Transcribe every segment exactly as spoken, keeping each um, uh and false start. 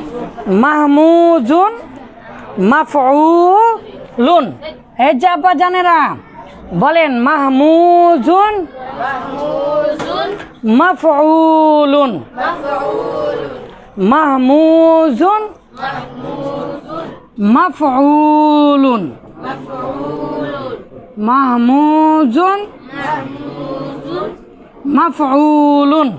মাহমুজুন মাফউলুন। এই যে আব্বা জানেরা বলেন মাহমুজুন মাফউলুন, মাহমুজুন মাফউলুন, মাহমুজুন মাফউলুন।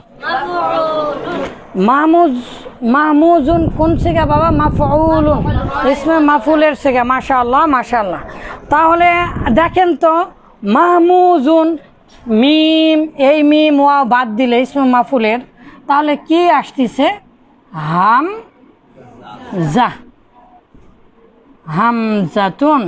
মাহমুজ মাহমুজুন কোন সিগা বাবা? মাফউলুন, ইসমে মাফুলের সিগা। মাশাআল্লাহ মাশাআল্লাহ। তাহলে দেখেন তো মাহমুজুন, মিম, এই মিম ওয়াও বাদ দিলে ইসমে মাফুলের, তাহলে কি আসতেছে? হামজা, হামজাতুন।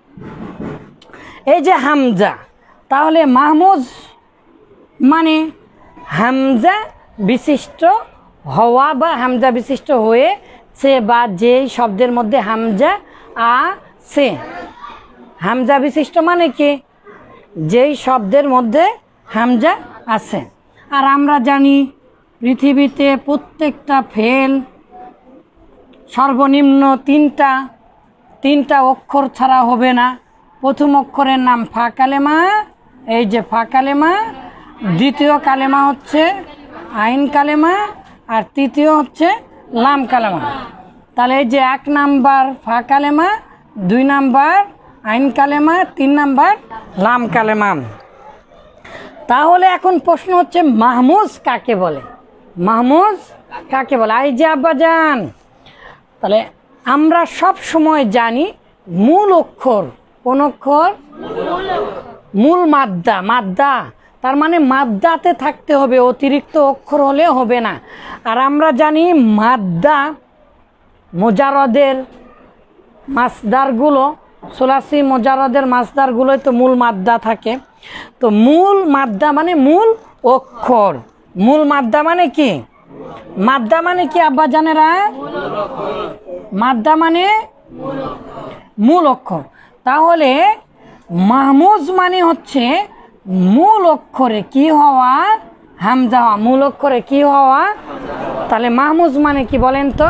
এই যে হামজা, তাহলে মাহমুজ মানে হামজা বিশিষ্ট হওয়া বা হামজা বিশিষ্ট হয়েছে, বা যে শব্দের মধ্যে হামজা আছে। হামজা বিশিষ্ট মানে কি? যেই শব্দের মধ্যে হামজা আছে। আর আমরা জানি পৃথিবীতে প্রত্যেকটা ফেল সর্বনিম্ন তিনটা তিনটা অক্ষর ছাড়া হবে না। প্রথম অক্ষরের নাম ফা কালেমা, এই যে ফা কালেমা। দ্বিতীয় কালেমা হচ্ছে আইন কালেমা, আর তৃতীয় হচ্ছে লাম কালেমা। তাহলে এই যে এক নাম্বার ফা কালেমা, দুই নাম্বার আইন কালেমা, তিন নাম্বার লাম কালেমা। তাহলে এখন প্রশ্ন হচ্ছে মাহমুজ কাকে বলে? মাহমুজ কাকে বলে? এই যে আব্বা জান, তাহলে আমরা সব সময় জানি মূল অক্ষর কোন অক্ষর? মূল মাদ্দা। মাদ্দা তার মানে মাদ্দাতে থাকতে হবে, অতিরিক্ত অক্ষর হলে হবে না। আর আমরা জানি মাদ্দা মোজারদের মাসদারগুলো, সুলাসি মোজারদের মাসদারগুলোই তো মূল মাদ্দা থাকে। তো মূল মাদ্দা মানে মূল অক্ষর। মূল মাদ্দা মানে কি? মাদ্দা মানে কি আব্বা জানেরা? মাদ্দা মানে মূল অক্ষর। তাহলে মাহমুজ মানে হচ্ছে মূল অক্ষরে কি হওয়া? হামজা হওয়া। মূল অক্ষরে কি হওয়া? তাহলে মাহমুজ মানে কি বলেন তো?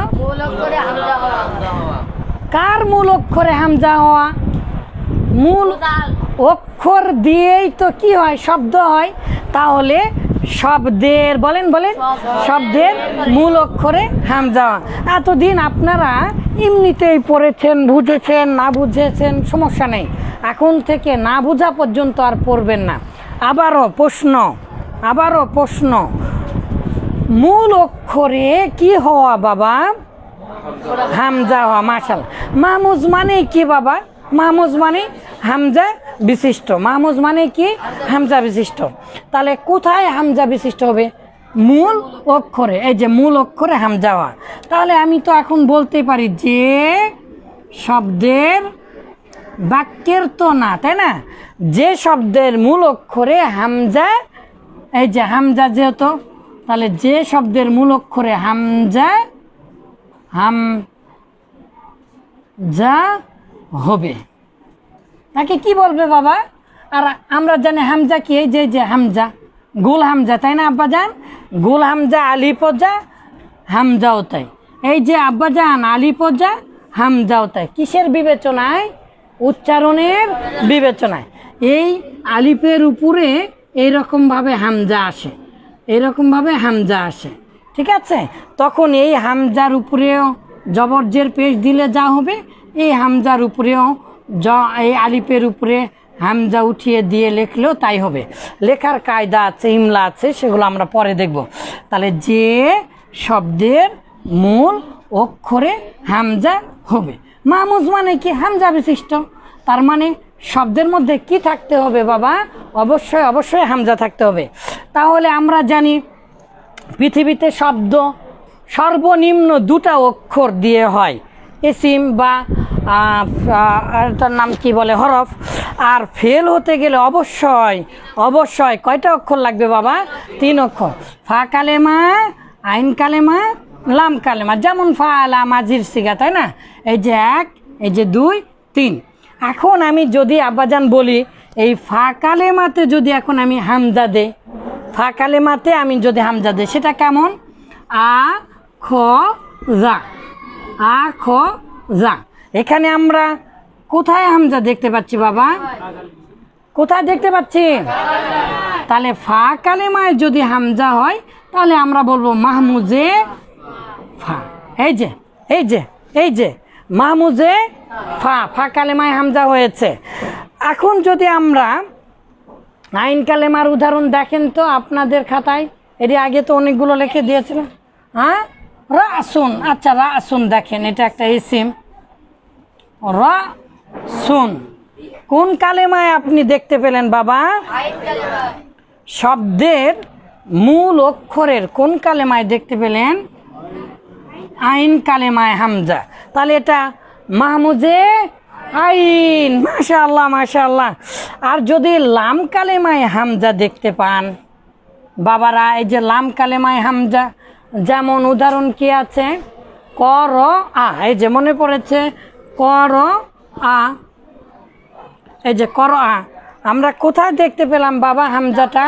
কার মূল অক্ষরে হামজা হওয়া? মূল অক্ষর দিয়েই তো কি হয়? শব্দ হয়। তাহলে শব্দের বলেন বলেন শব্দের মূল অক্ষরে হামজা। এতদিন আপনারা এমনিতেই পড়েছেন, বুঝেছেন, না বুঝেছেন সমস্যা নেই। এখন থেকে না বোঝা পর্যন্ত আর পড়বেন না। আবারও প্রশ্ন, আবারও প্রশ্ন, মূল অক্ষরে কি হওয়া বাবা? হামজা হওয়া। মাশাআল্লাহ। মাহমুজ মানে কি বাবা? মাহমুজ মানে হামজা বিশিষ্ট। মাহমুজ মানে কি? হামজা বিশিষ্ট। তাহলে কোথায় হামজা বিশিষ্ট হবে? মূল অক্ষরে। এই যে মূল অক্ষরে হামজা হওয়া। তাহলে আমি তো এখন বলতে পারি যে শব্দের, বাক্যের তো না, তাই না? যে শব্দের মূল অক্ষরে হামজা, এই যে হামজা যেহেতু, তাহলে যে শব্দের মূল অক্ষরে হামজা, হামজা হবে, তাকে কি বলবে বাবা? আর আমরা জানি হামজা কি? এই যে যে হামজা, গোল হামজা, তাই না আব্বাজান? গোল হামজা, আলিপজা, হামজাও তাই। এই যে আব্বাজান আলিপজা, হামজাও তাই। কিসের বিবেচনায়? উচ্চারণের বিবেচনায়। এই আলিফের উপরে এইরকমভাবে হামজা আসে, এইরকমভাবে হামজা আসে, ঠিক আছে? তখন এই হামজার উপরেও জবরজের পেশ দিলে যা হবে, এই হামজার উপরেও জ এই আলিফের উপরে হামজা উঠিয়ে দিয়ে লিখলেও তাই হবে। লেখার কায়দা আছে, ইমলা আছে, সেগুলো আমরা পরে দেখব। তাহলে যে শব্দের মূল অক্ষরে হামজা হবে। মাহমুজ মানে কি? হামজা বিশিষ্ট। তার মানে শব্দের মধ্যে কি থাকতে হবে বাবা? অবশ্যই অবশ্যই হামজা থাকতে হবে। তাহলে আমরা জানি পৃথিবীতে শব্দ সর্বনিম্ন দুটা অক্ষর দিয়ে হয়, ইসিম বা তার নাম কি বলে, হরফ। আর ফেল হতে গেলে অবশ্যই অবশ্যই কয়টা অক্ষর লাগবে বাবা? তিন অক্ষর। ফা কালেমা, আইন কালেমা, লাম কালেমা। যেমন ফা আলা মাজির সিগা, তাই না? এই যে এক, এই যে দুই, তিন। এখন আমি যদি আব্বাজান বলি এই ফা কালেমাতে যদি এখন আমি হামজা দেই, ফা কালেমাতে আমি যদি হামজা দেই, সেটা কেমন? আ খ জা, আ খ যা। এখানে আমরা কোথায় হামজা দেখতে পাচ্ছি বাবা? কোথায় দেখতে পাচ্ছি? তাহলে ফা কালেমায় যদি হামজা হয় তাহলে আমরা বলবো মাহমুজে ফা। এই যে এই যে এই যে মাহমুজে ফা, ফা কালেমায় হামজা হয়েছে। এখন যদি আমরা আইন কালেমার উদাহরণ দেখেন তো আপনাদের খাতায়, এটি আগে তো অনেকগুলো লিখে দিয়েছিলাম। হ্যাঁ, রাসুন। আচ্ছা রাসুন দেখেন, এটা একটা ইসিম রাসুন। কোন কালেমায় আপনি দেখতে পেলেন বাবা? শব্দের মূল অক্ষরের কোন কালেমায় দেখতে পেলেন? আইন কালেমায় হামজা। তাহলে এটা মাহমুজে আইন। মাশাআল্লাহ মাশাআল্লাহ। আর যদি লাম কালেমায় হামজা দেখতে পান বাবারা, এই যে লাম কালেমায় হামজা, যেমন উদাহরণ কি আছে? কর আ, এই যে মনে পড়েছে কর আ, এই যে কর আ, আমরা কোথায় দেখতে পেলাম বাবা হামজাটা?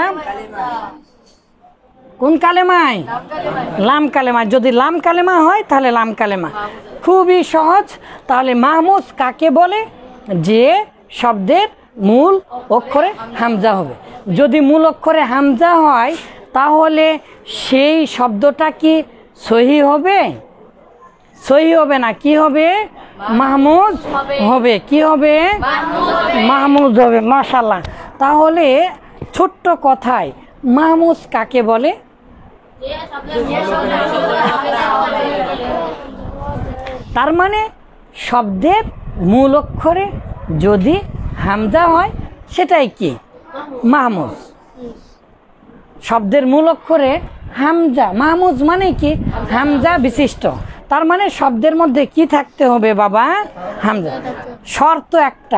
কোন কালেমায়? লাম কালেমায়। যদি লাম কালেমা হয় তাহলে লাম কালেমা, খুবই সহজ। তাহলে মাহমুজ কাকে বলে? যে শব্দের মূল অক্ষরে হামজা হবে। যদি মূল অক্ষরে হামজা হয় তাহলে সেই শব্দটা কি সহি হবে? সহি হবে না, কি হবে? মাহমুজ হবে। কি হবে? মাহমুজ হবে। মাশাআল্লাহ। তাহলে ছোট্ট কথায় মাহমুজ কাকে বলে? তার মানে শব্দের মূল অক্ষরে যদি হামজা হয় সেটাই কি? মাহমুজ। শব্দের মূল অক্ষরে হামজা, মাহমুজ মানে কি? হামজা বিশিষ্ট। তার মানে শব্দের মধ্যে কি থাকতে হবে বাবা? হামজা। শর্ত একটা,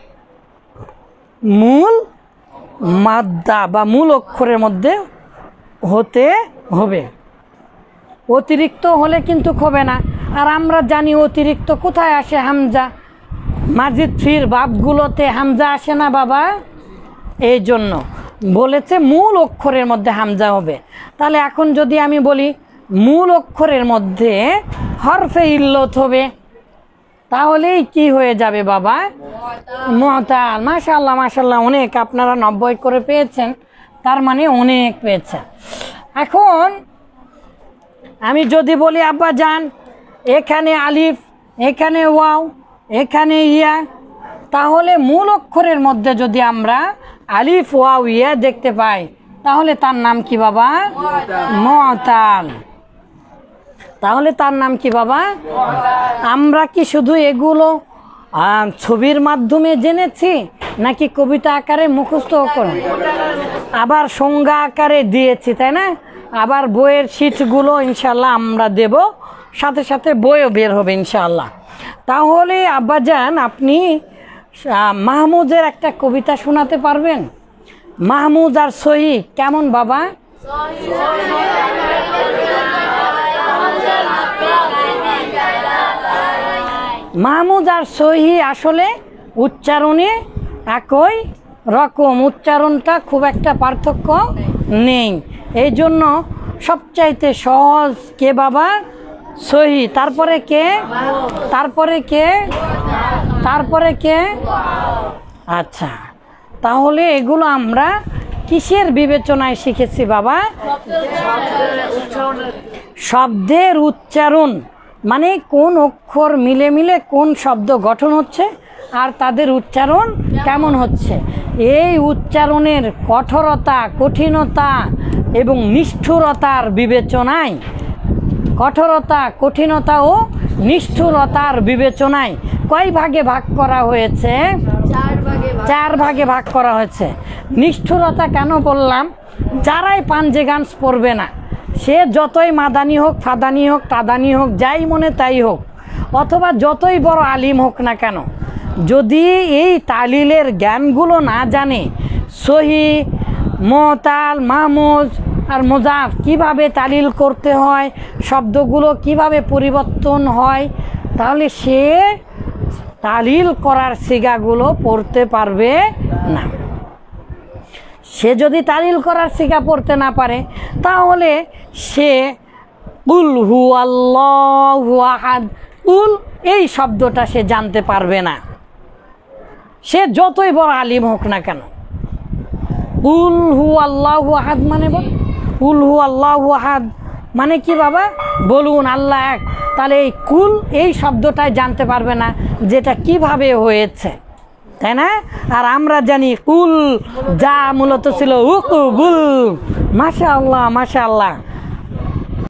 মূল মাদ্দা বা মূল অক্ষরের মধ্যে হতে হবে, অতিরিক্ত হলে কিন্তু হবে না। আর আমরা জানি অতিরিক্ত কোথায় আসে? হামজা। মাজিদ ফির বাপগুলোতে হামজা আসে না বাবা? এই জন্য বলেছে মূল অক্ষরের মধ্যে হামজা হবে। তাহলে এখন যদি আমি বলি মূল অক্ষরের মধ্যে হরফে ইল্লত হবে, তাহলেই কি হয়ে যাবে বাবা? মুতাল। মাশাআল্লাহ মাশাআল্লাহ, অনেক আপনারা নব্বই করে পেয়েছেন, তার মানে অনেক পেয়েছেন। এখন আমি যদি বলি আব্বা যান এখানে আলিফ, এখানে ওয়াও, এখানে ইয়া, তাহলে মূল অক্ষরের মধ্যে যদি আমরা আলিফ ওয়াও ইয়া দেখতে পাই তাহলে তার নাম কি বাবা? মুতাল। তাহলে তার নাম কি বাবা? আমরা কি শুধু এগুলো ছবির মাধ্যমে জেনেছি নাকি কবিতা আকারে মুখস্থ করে, আবার সংজ্ঞা আকারে দিয়েছি, তাই না? আবার বইয়ের শীটগুলো ইনশাল্লাহ আমরা দেব, সাথে সাথে বইও বের হবে ইনশাল্লাহ। তাহলে আব্বাজান আপনি মাহমুদের একটা কবিতা শোনাতে পারবেন? মাহমুদ আর সহি কেমন বাবা? মাহমুদ আর সহি আসলে উচ্চারণে একই রকম, উচ্চারণটা খুব একটা পার্থক্য নেই। এই জন্য সবচাইতে সহজ কে বাবা? সহি। তারপরে কে? তারপরে কে? তারপরে কে? আচ্ছা, তাহলে এগুলো আমরা কিসের বিবেচনায় শিখেছি বাবা? শব্দের উচ্চারণ, মানে কোন অক্ষর মিলে মিলে কোন শব্দ গঠন হচ্ছে আর তাদের উচ্চারণ কেমন হচ্ছে। এই উচ্চারণের কঠোরতা, কঠিনতা এবং নিষ্ঠুরতার বিবেচনায়, কঠোরতা, কঠিনতা ও নিষ্ঠুরতার বিবেচনায় কয় ভাগে ভাগ করা হয়েছে? চার ভাগে ভাগ করা হয়েছে। নিষ্ঠুরতা কেন বললাম? যারাই পাঞ্জে গানস পড়বে না, সে যতই মাদানি হোক, ফাদানি হোক, টাদানি হোক, যাই মনে তাই হোক, অথবা যতই বড় আলিম হোক না কেন, যদি এই তালিলের জ্ঞানগুলো না জানে, সহি, মুতাল, মাহমুজ আর মুজাফ কিভাবে তালিল করতে হয়, শব্দগুলো কিভাবে পরিবর্তন হয়, তাহলে সে তালিল করার সিগাগুলো পড়তে পারবে না। সে যদি তালিল করার সিগা পড়তে না পারে তাহলে সে কুল হু আল্লাহু আহাদ কুল এই শব্দটা সে জানতে পারবে না, সে যতই বড় আলিম হোক না কেন। কুল হু আল্লাহু আহাদ মানে বল, কুল হু আল্লাহু আহাদ মানে কি বাবা? বলুন আল্লাহ এক। তাহলে এই কুল এই শব্দটাই জানতে পারবে না যেটা কিভাবে হয়েছে, তাই না? আর আমরা জানি কুল যা মূলত ছিল উকুল। মাশাআল্লাহ মাশাআল্লাহ।